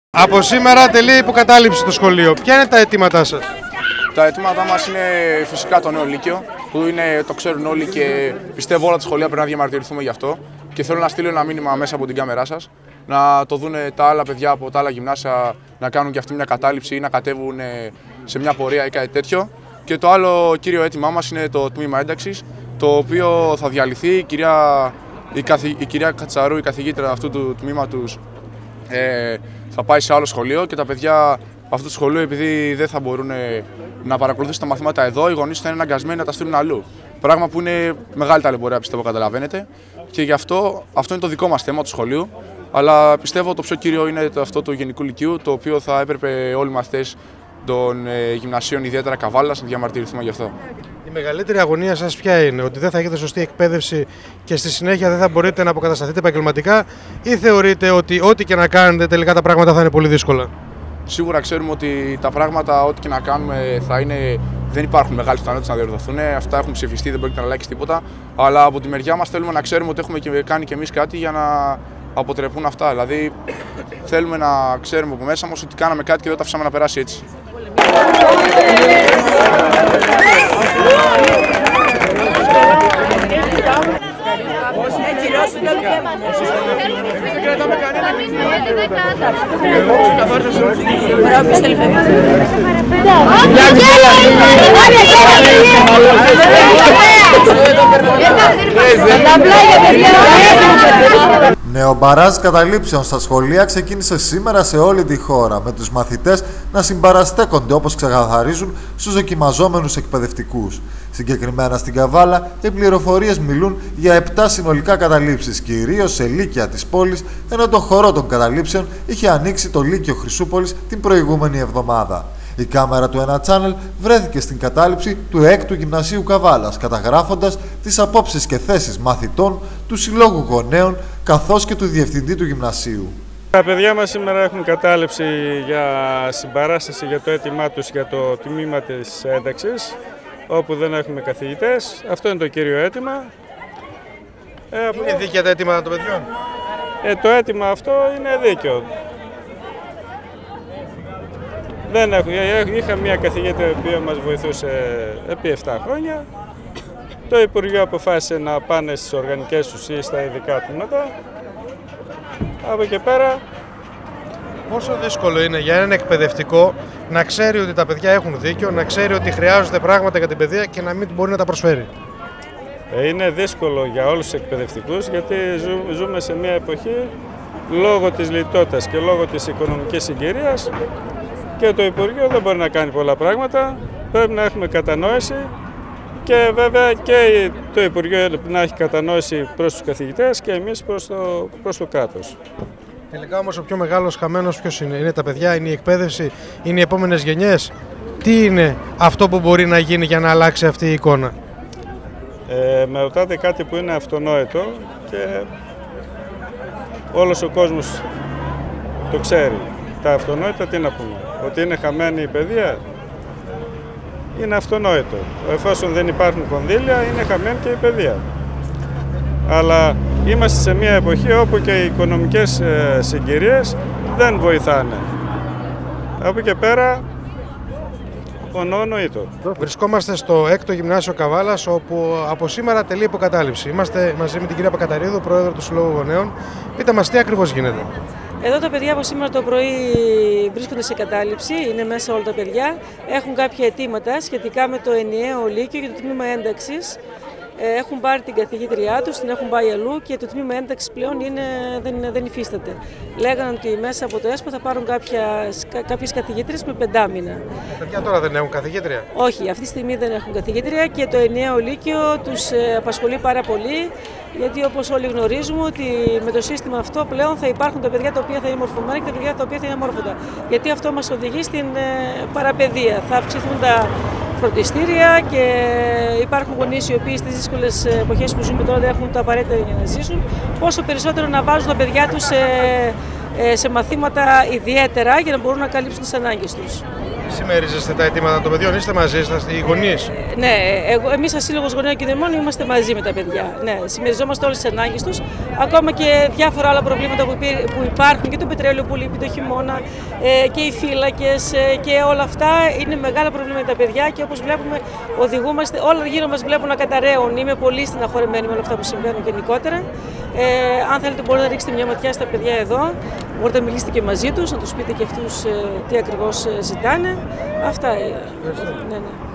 Από σήμερα τελεί υποκατάληψη το σχολείο. Ποια είναι τα αιτήματά σας? Τα αιτήματά μας είναι φυσικά το νέο Λύκειο, που το ξέρουν όλοι και πιστεύω όλα τα σχολεία πρέπει να διαμαρτυρηθούμε γι' αυτό. Και θέλω να στείλω ένα μήνυμα μέσα από την κάμερά σας, να το δουν τα άλλα παιδιά από τα άλλα γυμνάσια να κάνουν και αυτοί μια κατάληψη ή να κατέβουν σε μια πορεία ή κάτι τέτοιο. Και το άλλο κύριο αίτημά μας είναι το τμήμα ένταξης, το οποίο θα διαλυθεί. Η κυρία Κατσαρού, η καθηγήτρια αυτού του τμήματος, θα πάει σε άλλο σχολείο και τα παιδιά αυτού του σχολείου, επειδή δεν θα μπορούν να παρακολουθήσουν τα μαθήματα εδώ, οι γονείς θα είναι αναγκασμένοι να τα στείλουν αλλού. Πράγμα που είναι μεγάλη ταλαιπωρία, πιστεύω, καταλαβαίνετε. Και γι' αυτό είναι το δικό μας θέμα του σχολείου. Αλλά πιστεύω το πιο κύριο είναι αυτό του Γενικού Λυκείου, το οποίο θα έπρεπε όλοι οι μαθητές των γυμνασίων, ιδιαίτερα Καβάλας, να διαμαρτυρηθούμε γι' αυτό. Η μεγαλύτερη αγωνία σας ποια είναι? Ότι δεν θα έχετε σωστή εκπαίδευση και στη συνέχεια δεν θα μπορείτε να αποκατασταθείτε επαγγελματικά, ή θεωρείτε ότι ό,τι και να κάνετε τελικά τα πράγματα θα είναι πολύ δύσκολα? Σίγουρα ξέρουμε ότι τα πράγματα, ό,τι και να κάνουμε, δεν υπάρχουν μεγάλες πιθανότητες να διορθωθούν. Αυτά έχουν ψηφιστεί, δεν πρόκειται να αλλάξει τίποτα. Αλλά από τη μεριά μας θέλουμε να ξέρουμε ότι έχουμε κάνει και εμείς κάτι για να αποτρεπούν αυτά. Δηλαδή, θέλουμε να ξέρουμε από μέσα μας ότι κάναμε κάτι και δεν το αφήσαμε να περάσει έτσι. Νεομπαράζ καταλήψεων στα σχολεία ξεκίνησε σήμερα σε όλη τη χώρα, με τους μαθητές να συμπαραστέκονται όπως ξεκαθαρίζουν στους δοκιμαζόμενους εκπαιδευτικούς. Συγκεκριμένα στην Καβάλα, οι πληροφορίες μιλούν για 7 συνολικά καταλήψεις, κυρίως σε λύκεια της πόλης, ενώ το χορό των καταλήψεων είχε ανοίξει το Λύκειο Χρυσούπολης την προηγούμενη εβδομάδα. Η κάμερα του Ένα Channel βρέθηκε στην κατάληψη του 6ου Γυμνασίου Καβάλας, καταγράφοντας τις απόψεις και θέσεις μαθητών, του Συλλόγου Γονέων, καθώς και του Διευθυντή του Γυμνασίου. Τα παιδιά μας σήμερα έχουν κατάληψη για συμπαράσταση για το αίτημά τους για το τμήμα της ένταξης, όπου δεν έχουμε καθηγητές. Αυτό είναι το κύριο αίτημα. Είναι δίκαια τα αίτηματα των παιδιών? Το αίτημα αυτό είναι δίκαιο. Είχα μια καθηγήτρια που μας βοηθούσε επί 7 χρόνια. Το Υπουργείο αποφάσισε να πάνε στις οργανικές ουσίες, στα ειδικά τμήματα. Από εκεί πέρα... Πόσο δύσκολο είναι για έναν εκπαιδευτικό να ξέρει ότι τα παιδιά έχουν δίκιο, να ξέρει ότι χρειάζονται πράγματα για την παιδεία και να μην μπορεί να τα προσφέρει? Είναι δύσκολο για όλους τους εκπαιδευτικούς, γιατί ζούμε σε μια εποχή λόγω της λιτότητας και λόγω της οικονομικής συγκυρίας και το Υπουργείο δεν μπορεί να κάνει πολλά πράγματα. Πρέπει να έχουμε κατανόηση και βέβαια και το Υπουργείο να έχει κατανόηση προς τους καθηγητές και εμείς προς το κράτος. Τελικά όμως ο πιο μεγάλος χαμένος ποιος είναι? Είναι τα παιδιά, είναι η εκπαίδευση, είναι οι επόμενες γενιές? Τι είναι αυτό που μπορεί να γίνει για να αλλάξει αυτή η εικόνα? Με ρωτάτε κάτι που είναι αυτονόητο και όλος ο κόσμος το ξέρει. Τα αυτονόητα τι να πούμε? Ότι είναι χαμένη η παιδεία? Είναι αυτονόητο. Εφόσον δεν υπάρχουν κονδύλια, είναι χαμένη και η παιδεία. Αλλά είμαστε σε μια εποχή όπου και οι οικονομικές συγκυρίες δεν βοηθάνε. Από εκεί πέρα, ονονοείτο. Βρισκόμαστε στο 6ο Γυμνάσιο Καβάλας, όπου από σήμερα τελεί υποκατάληψη. Είμαστε μαζί με την κυρία Πακαταρίδου, πρόεδρο του Συλλόγου Γονέων. Πείτε μας τι ακριβώς γίνεται. Εδώ τα παιδιά από σήμερα το πρωί βρίσκονται σε κατάληψη, είναι μέσα όλα τα παιδιά. Έχουν κάποια αιτήματα σχετικά με το ενιαίο Λύκειο και το τμήμα ένταξης. Έχουν πάρει την καθηγήτριά τους, την έχουν πάει αλλού και το τμήμα ένταξης πλέον δεν υφίσταται. Λέγανε ότι μέσα από το ΕΣΠΑ θα πάρουν κάποιες καθηγήτριες με 5 μήνα. Τα παιδιά τώρα δεν έχουν καθηγήτρια? Όχι, αυτή τη στιγμή δεν έχουν καθηγήτρια και το ενιαίο Λύκειο τους απασχολεί πάρα πολύ. Γιατί όπως όλοι γνωρίζουμε ότι με το σύστημα αυτό πλέον θα υπάρχουν τα παιδιά τα οποία θα είναι μορφωμένα και τα παιδιά τα οποία θα είναι αμόρφωτα. Γιατί αυτό μας οδηγεί στην παραπαιδεία. Θα αυξηθούν τα φροντιστήρια και υπάρχουν γονείς οι οποίοι στις δύσκολες εποχές που ζούμε τώρα δεν έχουν τα απαραίτητα για να ζήσουν. Πόσο περισσότερο να βάζουν τα παιδιά τους σε μαθήματα ιδιαίτερα για να μπορούν να καλύψουν τις ανάγκες τους. συμμερίζεστε τα αιτήματα των παιδιών, είστε μαζί, οι γονείς? Ναι, εμείς σαν Σύλλογος Γονέων και Δαιμόνων είμαστε μαζί με τα παιδιά. Ναι, συμμεριζόμαστε όλες τις ανάγκες τους, ακόμα και διάφορα άλλα προβλήματα που υπάρχουν και το πετρέλαιο που λείπει το χειμώνα και οι φύλακες και όλα αυτά είναι μεγάλα προβλήματα για τα παιδιά και όπως βλέπουμε οδηγούμαστε, όλα γύρω μας βλέπουν να καταραίουν. Είμαι πολύ στεναχωρημένη με όλα αυτά που συμβαίνουν γενικότερα. Αν θέλετε μπορείτε να ρίξετε μια ματιά στα παιδιά εδώ, μπορείτε να μιλήσετε και μαζί τους, να τους πείτε και αυτούς τι ακριβώς ζητάνε. Αυτά. Ναι, ναι.